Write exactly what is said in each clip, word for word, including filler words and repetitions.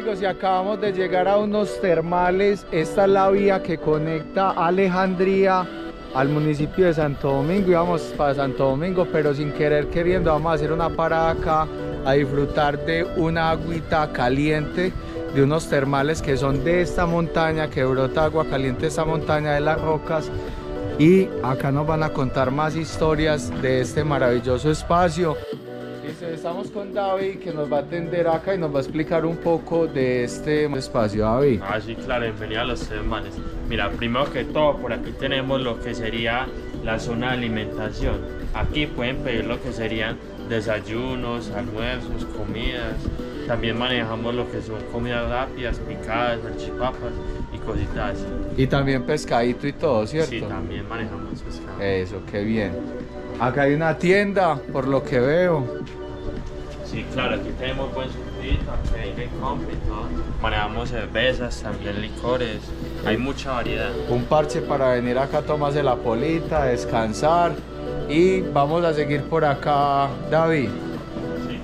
amigos, y acabamos de llegar a unos termales. Esta es la vía que conecta Alejandría al municipio de Santo Domingo. Íbamos para Santo Domingo, pero sin querer queriendo vamos a hacer una parada acá a disfrutar de una agüita caliente, de unos termales que son de esta montaña, que brota agua caliente de esta montaña de las rocas. Y acá nos van a contar más historias de este maravilloso espacio. Estamos con David, que nos va a atender acá y nos va a explicar un poco de este espacio. David. Ah, sí, claro, bienvenido a los termales. Mira, primero que todo, por aquí tenemos lo que sería la zona de alimentación. Aquí pueden pedir lo que serían desayunos, almuerzos, comidas. También manejamos lo que son comidas rápidas, picadas, salchipapas y cositas así. Y también pescadito y todo, ¿cierto? Sí, también manejamos pescado. Eso, qué bien. Acá hay una tienda, por lo que veo. Sí, claro, aquí tenemos buen surtido, aquí hay de compra y todo. Manejamos cervezas, también licores, hay mucha variedad. Un parche para venir acá a tomarse la polita, descansar. Y vamos a seguir por acá, David. Sí,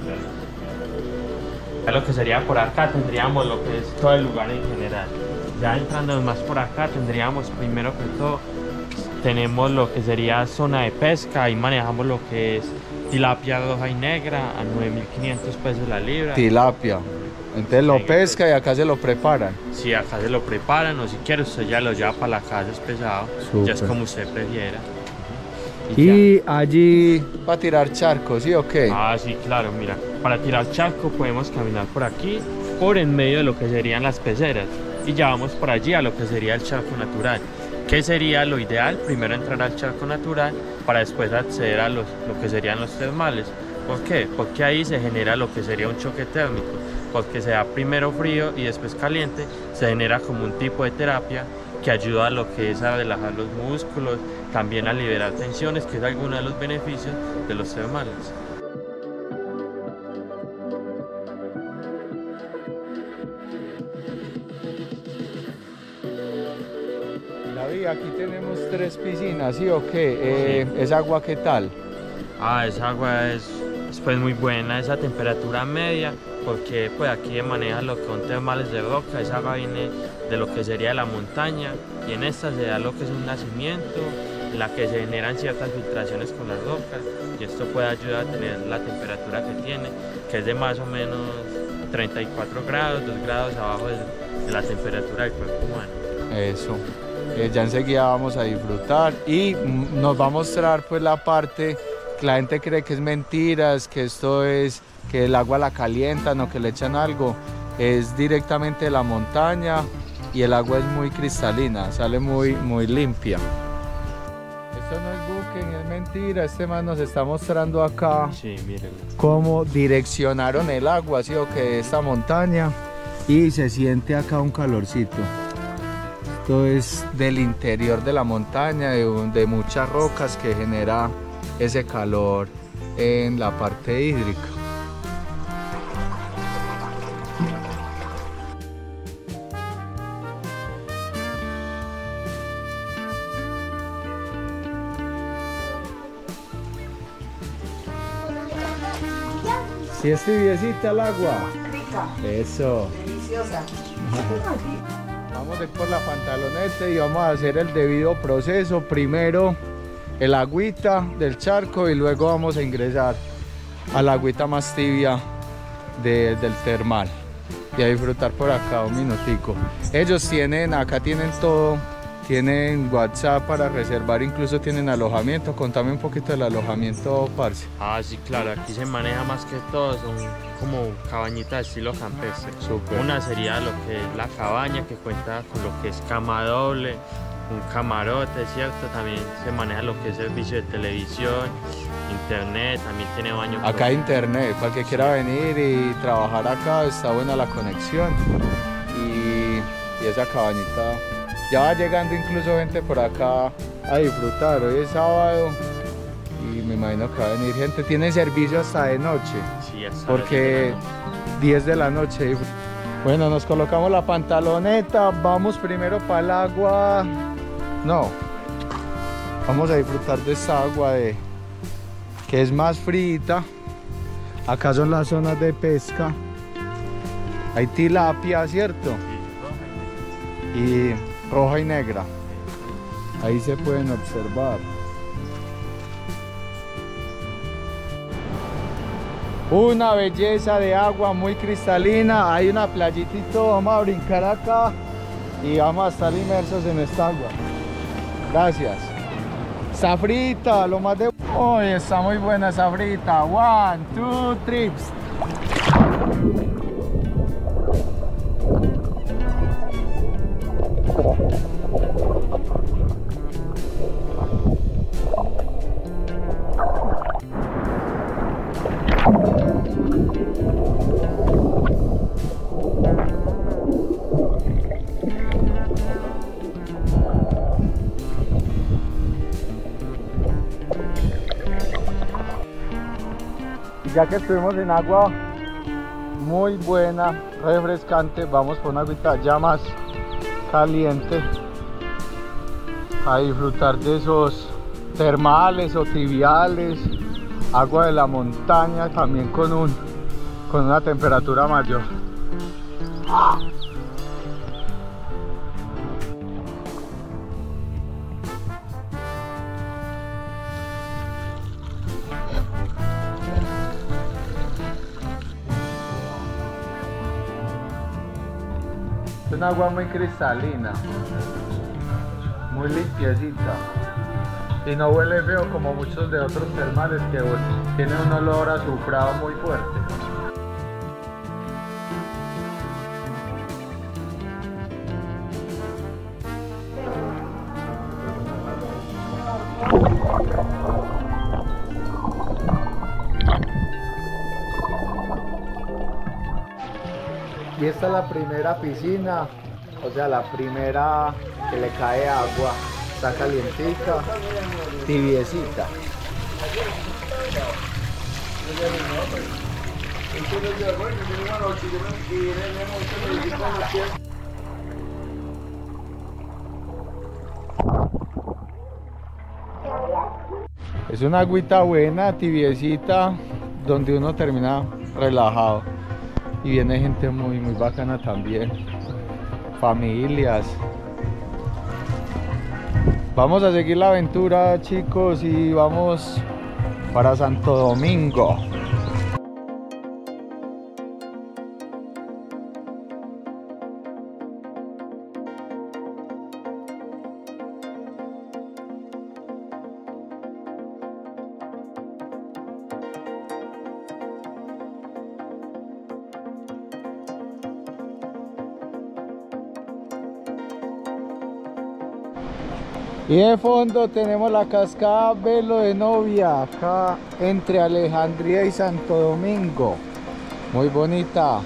claro. Lo que sería por acá tendríamos lo que es todo el lugar en general. Ya entrando más por acá tendríamos primero que todo, tenemos lo que sería zona de pesca. Ahí manejamos lo que es tilapia roja y negra a nueve mil quinientos pesos la libra. Tilapia. Entonces lo pesca y acá se lo preparan. Sí, acá se lo preparan, o si quiere usted ya lo lleva para la casa, es pesado. Super. Ya es como usted prefiera. Y, y allí para tirar charco, ¿sí o qué? Ah, sí, claro, mira. Para tirar charco podemos caminar por aquí, por en medio de lo que serían las peceras. Y ya vamos por allí a lo que sería el charco natural. ¿Qué sería lo ideal? Primero entrar al charco natural para después acceder a los, lo que serían los termales. ¿Por qué? Porque ahí se genera lo que sería un choque térmico, porque se da primero frío y después caliente, se genera como un tipo de terapia que ayuda a lo que es a relajar los músculos, también a liberar tensiones, que es alguno de los beneficios de los termales. Aquí tenemos tres piscinas, ¿sí o qué? Eh, sí. ¿Esa agua qué tal? Ah, esa agua es, es pues muy buena, esa temperatura media, porque pues aquí maneja lo que son termales de roca. Esa agua viene de lo que sería la montaña, y en esta se da lo que es un nacimiento, en la que se generan ciertas filtraciones con las rocas, y esto puede ayudar a tener la temperatura que tiene, que es de más o menos treinta y cuatro grados, dos grados abajo de, de la temperatura del cuerpo humano. Eso. Eh, ya enseguida vamos a disfrutar y nos va a mostrar pues la parte que la gente cree que es mentiras, que esto es que el agua la calientan o que le echan algo. Es directamente de la montaña y el agua es muy cristalina, sale muy, muy limpia. Esto no es booking, es mentira. Este man nos está mostrando acá, sí, mírenlo, cómo direccionaron el agua, ¿sí? O que de esta montaña, y se siente acá un calorcito. Esto es del interior de la montaña, de, de muchas rocas, que genera ese calor en la parte hídrica. ¿Sí es tibiecita el agua? Rica. Eso. Deliciosa. Vamos a ir por la pantaloneta y vamos a hacer el debido proceso. Primero el agüita del charco y luego vamos a ingresar a la agüita más tibia de, del termal y a disfrutar por acá un minutico. Ellos tienen, acá tienen todo, tienen WhatsApp para reservar, incluso tienen alojamiento. Contame un poquito del alojamiento, parce. Ah, sí, claro, aquí se maneja más que todo, son como cabañitas de estilo campestre. Super. Una sería lo que es la cabaña, que cuenta con lo que es cama doble, un camarote, ¿cierto? También se maneja lo que es servicio de televisión, internet, también tiene baño. Acá hay internet, para el que quiera venir y trabajar acá, está buena la conexión. Y, y esa cabañita, ya va llegando incluso gente por acá a disfrutar. Hoy es sábado y me imagino que va a venir gente. Tiene servicio hasta de noche, sí, hasta porque diez de la noche. Bueno, nos colocamos la pantaloneta, vamos primero para el agua. No, vamos a disfrutar de esta agua de, que es más frita. Acá son las zonas de pesca. Hay tilapia, ¿cierto? Sí, roja Y roja y negra. y negra. Ahí se pueden observar. Una belleza de agua muy cristalina. Hay una playita y todo. Vamos a brincar acá y vamos a estar inmersos en esta agua. Gracias. Está frita, lo más de... Uy, está muy buena esa frita. One, two, trips. Ya que estuvimos en agua muy buena, refrescante, vamos por una agüita ya más caliente a disfrutar de esos termales o tibiales, agua de la montaña también con un con una temperatura mayor. Es un agua muy cristalina, muy limpiecita y no huele feo como muchos de otros termales que tienen un olor azufrado muy fuerte. Y esta es la primera piscina, o sea, la primera que le cae agua. Está calientica, tibiecita. Es una agüita buena, tibiecita, donde uno termina relajado. Y viene gente muy, muy bacana también. Familias. Vamos a seguir la aventura, chicos, y vamos para Santo Domingo. Y de fondo tenemos la cascada Velo de Novia, acá entre Alejandría y Santo Domingo. Muy bonita.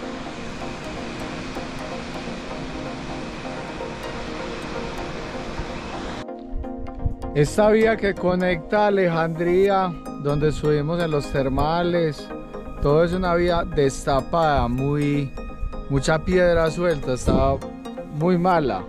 Esta vía que conecta a Alejandría, donde subimos en los termales, todo es una vía destapada, muy, mucha piedra suelta, está muy mala.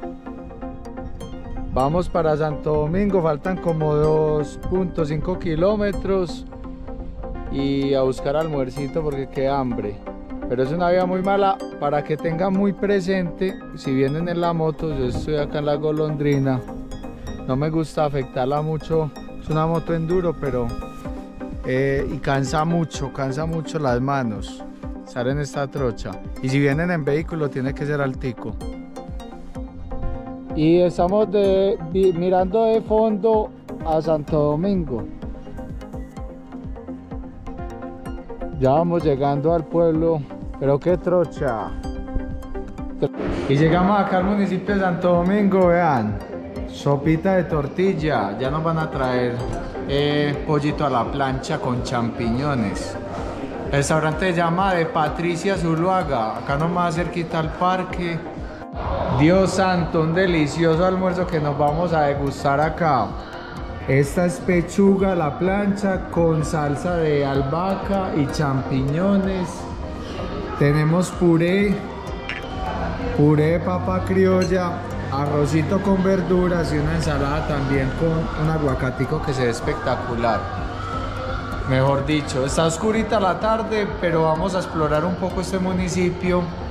Vamos para Santo Domingo, faltan como dos punto cinco kilómetros y a buscar almuercito porque queda hambre. Pero es una vía muy mala, para que tengan muy presente, si vienen en la moto, yo estoy acá en la Golondrina, no me gusta afectarla mucho, es una moto enduro, pero eh, y cansa mucho, cansa mucho las manos estar en esta trocha. Y si vienen en vehículo tiene que ser altico. Y estamos de, mirando de fondo a Santo Domingo. Ya vamos llegando al pueblo, pero qué trocha. Y llegamos acá al municipio de Santo Domingo, vean. Sopita de tortilla, ya nos van a traer eh, pollito a la plancha con champiñones. El restaurante se llama de Patricia Zuluaga, acá nomás cerquita al parque. Dios santo, un delicioso almuerzo que nos vamos a degustar acá. Esta es pechuga a la plancha con salsa de albahaca y champiñones. Tenemos puré, puré de papa criolla, arrocito con verduras y una ensalada también con un aguacatico que se ve espectacular. Mejor dicho, está oscurita la tarde, pero vamos a explorar un poco este municipio